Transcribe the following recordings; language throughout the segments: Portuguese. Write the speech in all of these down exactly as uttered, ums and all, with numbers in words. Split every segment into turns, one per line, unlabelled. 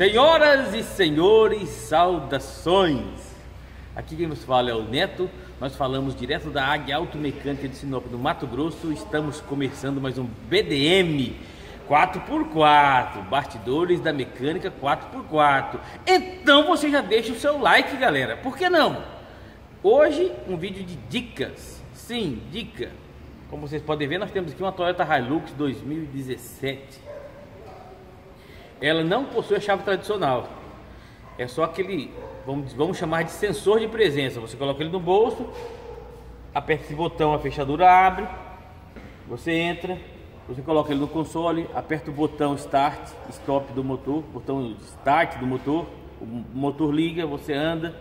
Senhoras e senhores, saudações! Aqui quem nos fala é o Neto. Nós falamos direto da Águia Automecânica de Sinop, no Mato Grosso. Estamos começando mais um B D M quatro por quatro, bastidores da mecânica quatro por quatro. Então você já deixa o seu like, galera, por que não? Hoje um vídeo de dicas, sim, dica. Como vocês podem ver, nós temos aqui uma Toyota Hilux dois mil e dezessete. Ela não possui a chave tradicional, é só aquele, vamos, vamos chamar de sensor de presença. Você coloca ele no bolso, aperta esse botão, a fechadura abre, você entra, você coloca ele no console, aperta o botão start, stop do motor, botão start do motor, o motor liga, você anda.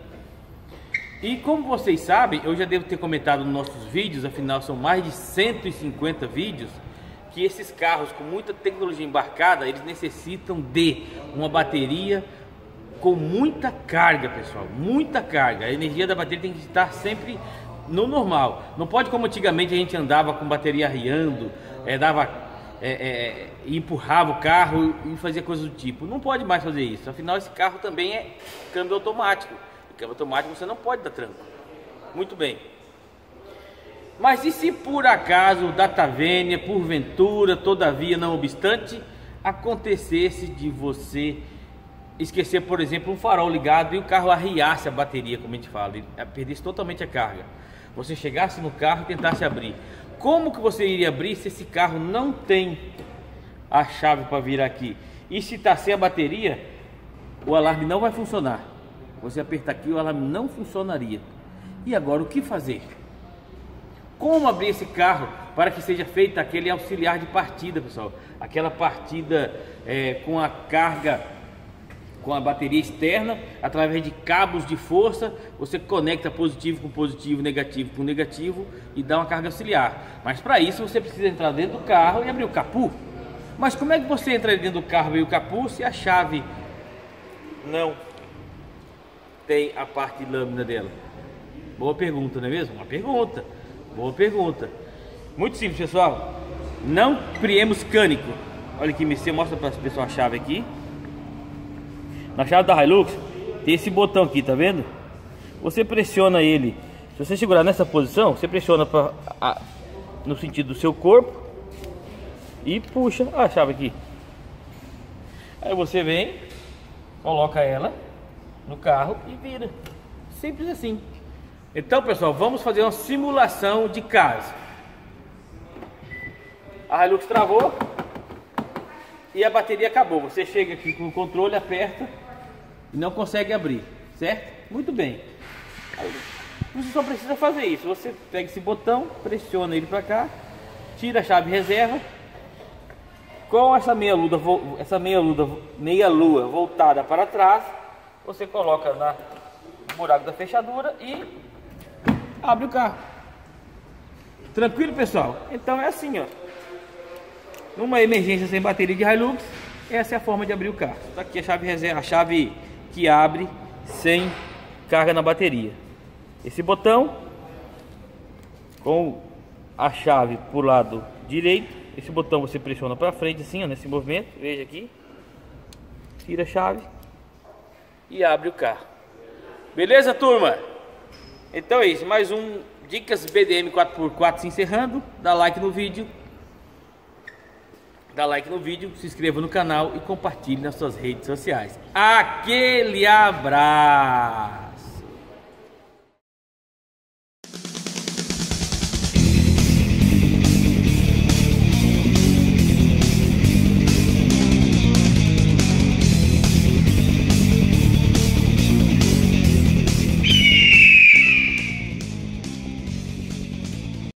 E como vocês sabem, eu já devo ter comentado nos nossos vídeos, afinal são mais de cento e cinquenta vídeos, que esses carros com muita tecnologia embarcada, eles necessitam de uma bateria com muita carga, pessoal, muita carga. A energia da bateria tem que estar sempre no normal. Não pode como antigamente a gente andava com bateria arriando, é, dava, é, é, empurrava o carro e fazia coisas do tipo. Não pode mais fazer isso, afinal esse carro também é câmbio automático. E câmbio automático você não pode dar tranco. Muito bem. Mas e se por acaso, data vênia, porventura, todavia, não obstante, acontecesse de você esquecer, por exemplo, um farol ligado e o carro arriasse a bateria, como a gente fala, ele perdesse totalmente a carga, você chegasse no carro e tentasse abrir, como que você iria abrir se esse carro não tem a chave para vir aqui? E se está sem a bateria, o alarme não vai funcionar. Você apertar aqui, o alarme não funcionaria. E agora o que fazer? Como abrir esse carro para que seja feita aquele auxiliar de partida, pessoal? Aquela partida é, com a carga, com a bateria externa, através de cabos de força, você conecta positivo com positivo, negativo com negativo e dá uma carga auxiliar. Mas para isso você precisa entrar dentro do carro e abrir o capô. Mas como é que você entra dentro do carro e abrir o capô se a chave não tem a parte de lâmina dela? Boa pergunta, não é mesmo? Uma pergunta. Boa pergunta. Muito simples, pessoal. Não criemos cânico. Olha aqui, você mostra para as pessoas a chave aqui. Na chave da Hilux tem esse botão aqui, tá vendo? Você pressiona ele. Se você segurar nessa posição, você pressiona pra, a, no sentido do seu corpo e puxa a chave aqui. Aí você vem, coloca ela no carro e vira. Simples assim. Então, pessoal, vamos fazer uma simulação de casa. A Hilux travou e a bateria acabou. Você chega aqui com o controle, aperta e não consegue abrir, certo? Muito bem. Você só precisa fazer isso. Você pega esse botão, pressiona ele para cá, tira a chave reserva. Com essa meia lua, essa meia lua, meia lua voltada para trás, você coloca na no buraco da fechadura e abre o carro. Tranquilo, pessoal? Então é assim, ó. Numa emergência sem bateria de Hilux, essa é a forma de abrir o carro. Tá aqui a chave reserva, a chave que abre sem carga na bateria. Esse botão com a chave pro lado direito. Esse botão você pressiona para frente assim, ó, nesse movimento. Veja aqui. Tira a chave e abre o carro. Beleza, turma? Então é isso, mais um Dicas B D M quatro por quatro se encerrando. Dá like no vídeo. Dá like no vídeo, se inscreva no canal e compartilhe nas suas redes sociais. Aquele abraço!